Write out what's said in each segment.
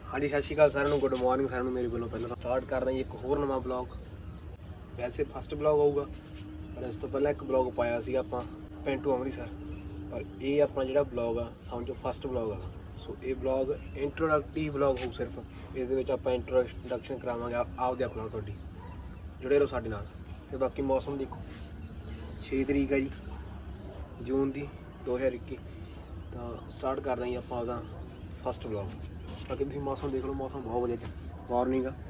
हाँ जी सत श्रीकाल सारे गुड मॉर्निंग सारे मेरे वालों पहले स्टार्ट कर रहे हैं एक होर नवा ब्लॉग। वैसे फस्ट ब्लॉग होगा पर इस तो पहले एक ब्लॉग पाया सी आप पिंटू अमृतसर, पर यह अपना जो ब्लॉग आ समझो फस्ट ब्लॉग आ। सो ये ब्लॉग इंट्रोडक्टिव ब्लॉग हो, सिर्फ इस आप इंट्रोडक्शन करावे आपदे अपना थोड़ी जुड़े रहो साडे नाल। ते बाकी मौसम देखो 6 तरीक है जी जून की 2021, तो स्टार्ट कर रहे हैं आप आपका फस्ट ब्लॉग। बाकी तुम मौसम देख लो, मौसम बहुत वधिया मॉर्निंग आ।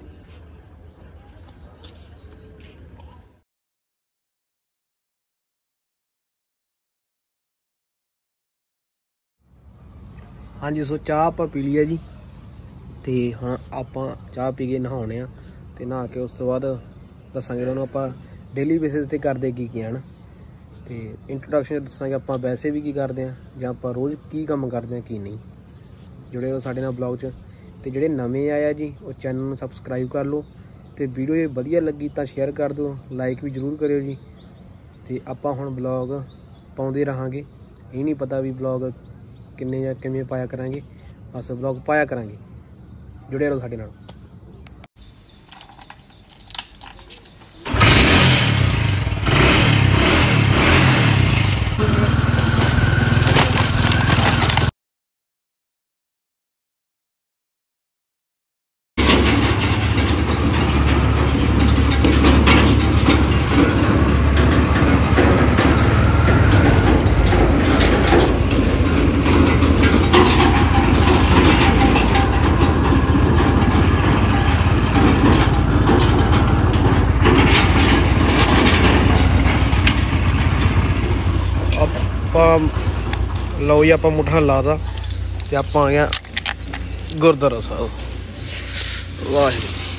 हाँ जी सो चाह आप पी ली है जी, तो हाँ आप चाह पी के नहाने आ, तो नहा के उस तो बाद दसांगे तुहानूं आप डेली बेसिस ते करदे की है ना। तो इंट्रोडक्शन दसांगे आप वैसे भी की करते हैं जां आप रोज़ की काम करते हैं की नहीं। जुड़े हो साडे नाल ब्लॉग च। तो जोड़े नवे आया जी वो चैनल सबसक्राइब कर लो, तो वीडियो जो वधिया लगी तो शेयर कर दो, लाइक भी जरूर करियो जी। तो आप हुण ब्लॉग पाउंदे रहांगे, ये नहीं पता भी ब्लॉग किन्ने या किवें पाया करांगे, बस ब्लॉग पाया करांगे। जुड़े रहो साडे नाल। लो जी आप मुठा लाता तो आप आ गया गुरुद्वारा साहब। वाह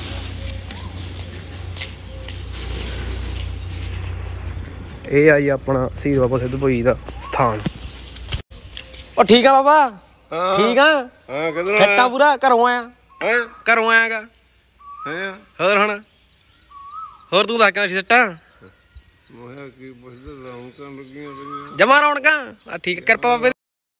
ये आई अपना शहीद बाबा सिद्ध भोई का स्थान। और ठीक है बाबा, ठीक है खट्टा पूरा घरों आया, घरों आया होर हुण होर तू दस सट्टा जमा रौनक ठीक है कृपा बाबे।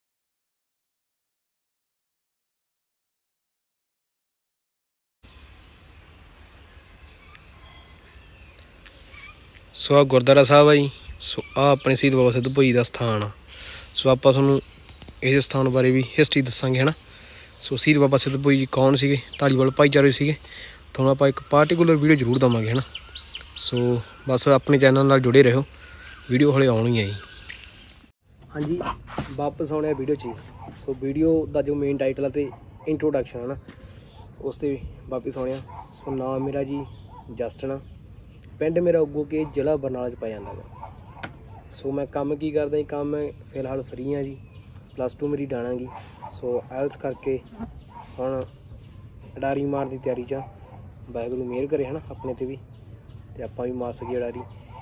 सो आ गुरुद्वारा साहब है जी। सो आ अपने शहीद बाबा सिद्ध भोई का स्थान आ। सो आप इस स्थान बारे भी हिस्टरी दसांगे है ना। सो शहीद बाबा सिद्ध भोई जी कौन सी धालीवाल भाईचारे से, थोड़ा आप एक पार्टिकुलर वीडियो जरूर देवांगे है ना। सो बस अपने चैनल नाल जुड़े रहो, वीडियो हले आनी है जी। हाँ जी वापस आने वीडियो ची। सो वीडियो का जो मेन टाइटल है तो इंट्रोडक्शन है ना, उस पर वापस आने। सो नाम मेरा जी जस्टन, पिंड मेरा उगो के जिला बरनाला च पाया जाता है। सो मैं काम की करदा जी, काम मैं फिलहाल फ्री हाँ जी, +2 मेरी डाणा गी। सो IELTS करके हुण अडारी मार की तैयारी चा, वाहिगुरू मेहर करे है ना अपने ते भी, तो आप भी मार सकी अडारी।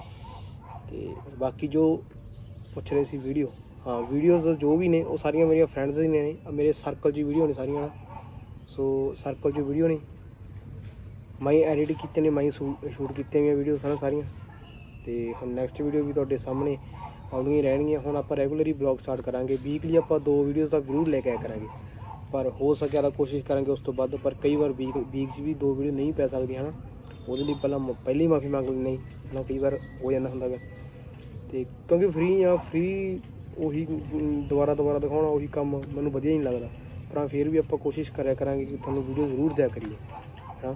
तो बाकी जो पुछ रहे सी वीडियो, हाँ वीडियोज़ जो भी ने वो सारिया मेरी फ्रेंड्स ही ने, मेरे सर्कल च वीडियो ने सारिया ना। सो सर्कल च वीडियो ने मैं एडिट किए ने, मैं शूट किए हुई वीडियो सारिया। तो हम नैक्सट वीडियो भी तुहाडे सामने आउणियां रहणगियां। हुण आपां रेगूलर ही ब्लॉग स्टार्ट करांगे, वीकली आपां 2 वीडियोज़ का जरूर लेके आया करांगे, पर हो सकिया तो कोशिश करांगे उस तो वध। पर कई बार वीक भी 2 वीडियो नहीं पै सकदी है ना, ਉਹਦੇ ਲਈ ਪਹਿਲਾਂ माफ़ी मंग लेनी है ना, कई बार हो जाता होंदा गा। तो क्योंकि फ्री ਉਹੀ ਦੁਬਾਰਾ ਦਿਖਾਉਣਾ ਉਹੀ ਕੰਮ ਮੈਨੂੰ ਵਧੀਆ नहीं लगता, पर फिर भी ਆਪਾਂ कोशिश करा करांगे कि ਤੁਹਾਨੂੰ वीडियो जरूर दिया करिए हाँ।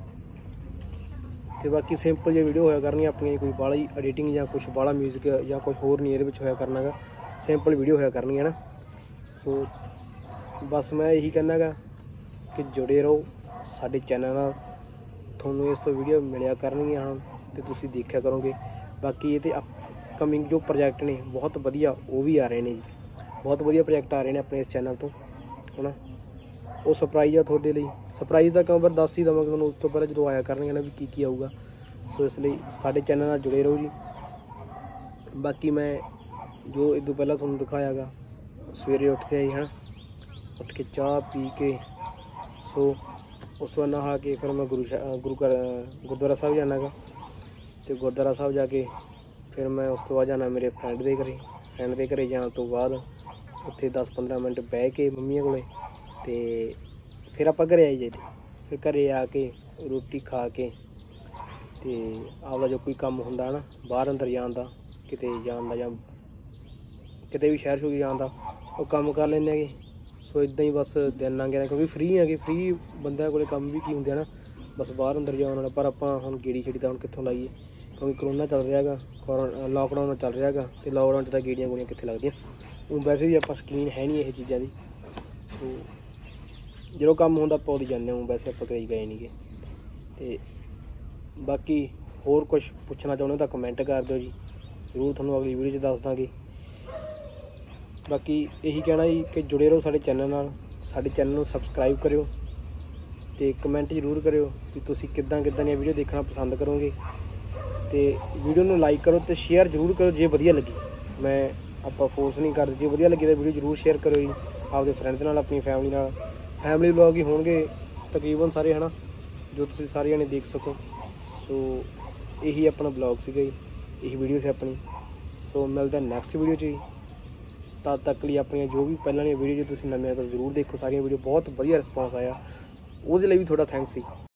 तो बाकी सिंपल जी वीडियो होया करनी अपनी, कोई बाला एडिटिंग या कुछ बाला म्यूजिक या कुछ होर नहीं ये होया करना गा, सिंपल वीडियो होया करनी है ना। सो बस मैं यही कहना गा कि जुड़े रहो साडे चैनल नाल, थोनों इस तो वीडियो मिलिया करनगियां हाँ, तो तुसीं देखा करोगे। बाकी ये अपकमिंग जो प्रोजैक्ट ने बहुत वधिया वो भी आ रहे हैं जी, बहुत वधिया प्रोजैक्ट आ रहे हैं अपने इस चैनल तो है ना। वो सरप्राइज़ आ थोड़े लिए, सरप्राइज़ का कई बार दस ही देवांगे तुहानूं, उस तो पहले जो आया करनगे ना भी की आऊगा। सो इसलिए साडे चैनल नाल जुड़े रहो जी। बाकी मैं जो इदों पहला तुहानूं दिखाया गा, सवेरे उठते ही है ना, उठ के चाह पी के सो उस तो नहा के फिर मैं गुरुद्वारा साहब जाना गा। तो गुरुद्वारा साहब जाके फिर मैं उस तो बाद जाना मेरे फ्रेंड के घरे जाने तो बाद उत्थे 10-15 मिनट बह के मम्मी कोले, ते फिर आप घरे आई जाइए। फिर घरे आके रोटी खा के ते आपदा जो कोई काम हुंदा है ना बाहर अंदर जान दा किते जान दा जां किते भी शहर शूर जान दा वो काम कर लैंदे हैगे। सो इदां ही बस दिन लंघ जांदा क्योंकि फ्री हैगे। फ्री बंदिਆਂ कोले काम भी की हुंदे ना बस बाहर अंदर जान वाला। पर आपां हुण गेड़ी छेड़ी तां हुण कित्थों लाइए क्योंकि करोना चल रहा हैगा, लॉकडाउन चल रहा हैगा ते लॉकडाउन च तां गेड़ियां गूड़ियां कित्थे लगदियां। ਹੁਣ वैसे भी आपां शकीन है नहीं ਇਹ चीज़ां दी। तो जो काम होंदा आपां उदी जाने हूँ, वैसे आपां कई गए नहीं गे। ते बाकी होर कुछ पुछना चाहुंदे हो तां कमेंट कर दिओ जी, जरूर तुहानूं अगली वीडियो च दस दांगे। बाकी यही कहना जी कि जुड़े रहो साडे चैनल नाल, साडे चैनल नूं सबसक्राइब करिओ ते कमेंट जरूर करिओ कि तुसीं किद्दां ਦੀਆਂ वीडियो देखना पसंद करोगे। तो वीडियो नूं लाइक करो तो शेयर जरूर करो जे वधिया लगी। मैं आपां फोर्स नहीं करदे, जे वधिया लगी तो वीडियो जरूर शेयर करो जी आपदे फ्रेंड्स नाल, अपनी फैमिली नाल। फैमिली व्लॉग ही होणगे तकरीबन सारे है ना, जो तुसीं सारे जने देख सको। सो यही अपना ब्लॉग सीगा जी, यही वीडियो से अपनी। सो मिलदा नैक्सट वीडियो जी, तद तक लिए अपनी जो भी पहलां वीडियो जो तुसीं नवीं तो जरूर देखो। सारियां वीडियो बहुत वधिया रिस्पॉन्स आया, ਉਹਦੇ ਲਈ भी थोड़ा थैंक्स जी।